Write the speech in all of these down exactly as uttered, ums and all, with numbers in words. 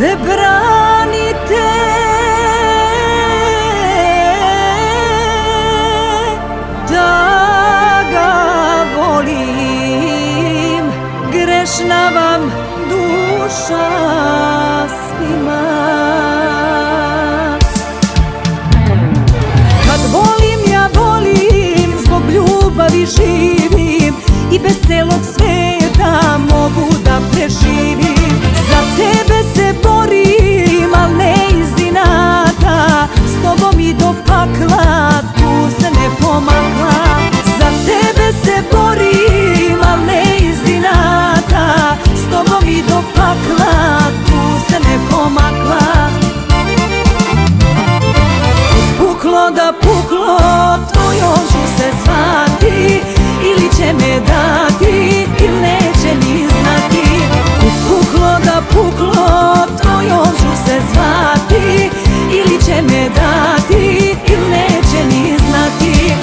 me branite, da ga volim, grešna vam duša svima. Kad volim, ja volim, zbog ljubavi živim i bez celog sveta mogu da preživim. Za tebe se borim, al ne iz inata, s tobom i do pakla, tu se ne pomakla. Za tebe se borim, al ne iz inata, s tobom i do pakla, tu se ne pomakla. Puklo da puklo, tvojom ću se zvati, ili će me dati, ili neće ni znati. Puklo da puklo, tvojom ću se zvati, ili će me dati, ili neće ni znati.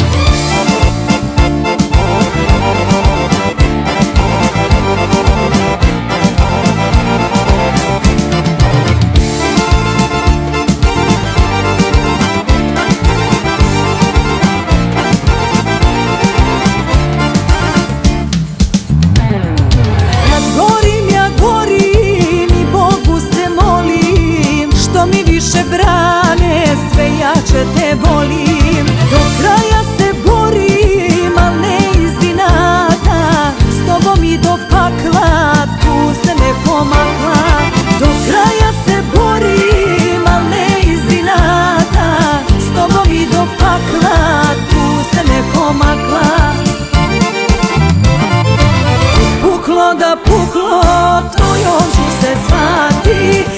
Brane, sve jače te volim, do kraja se borim, al ne iz inata, s tobom i do pakla, tu se ne pomakla. Do kraja se borim, al ne iz inata, s tobom i do pakla, tu se ne pomakla. Puklo da puklo, tvojom ću se zvati,